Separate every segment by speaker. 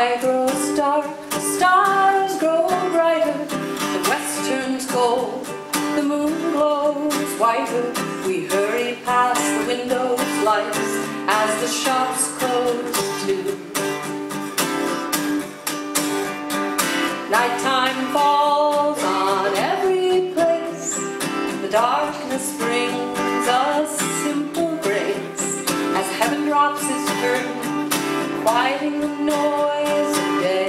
Speaker 1: sky grows dark, the stars grow brighter, the west turns gold, the moon glows whiter. We hurry past the windows' lights as the shops close too. Nighttime falls on every place, the darkness brings us simple grace as heaven drops its curtain, quieting the noise of day.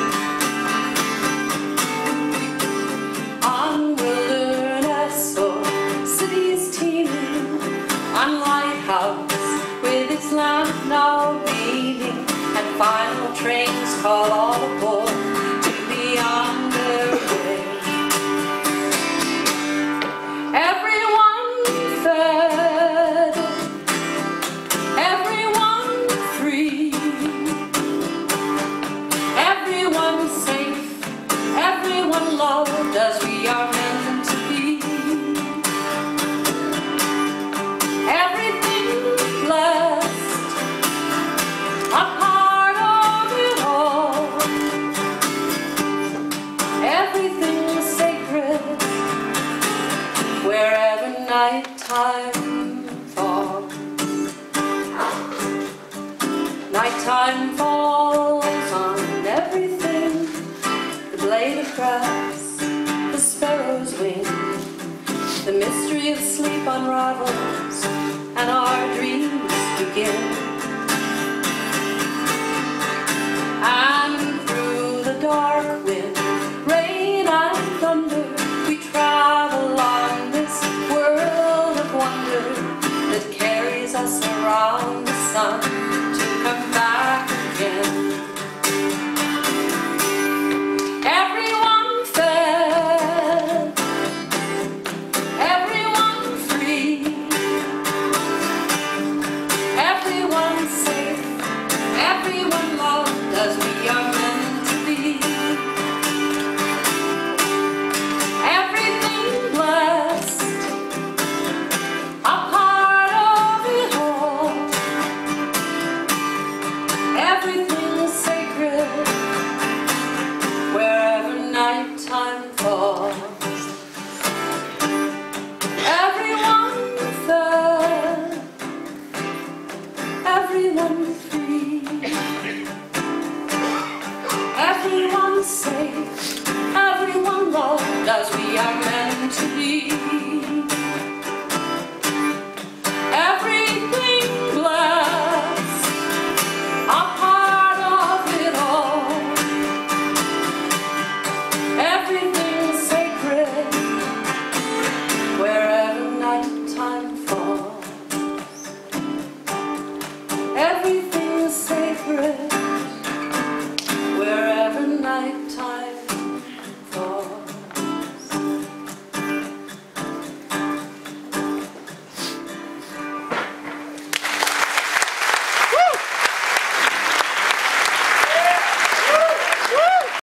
Speaker 1: On Wilderness or cities teeming, on Lighthouse with its lamp now beaming, and final trains call all aboard to be on their way. Everyone fed, everyone free, everyone safe, everyone loved as we are meant to be. Everything blessed, a part of it all. Everything sacred, wherever nighttime falls. Nighttime falls on everything, the blade of grass, the sparrow's wing. The mystery of sleep unravels, and our dreams begin. And through the dark wind, rain and thunder, we travel on this world of wonder that carries us around the sun to come back again. Everyone fed, everyone free, everyone safe, everyone loved as we are meant to be. Everything blessed, a part of it all. Everything sacred, wherever nighttime falls. Everyone fed, everyone free, everyone safe,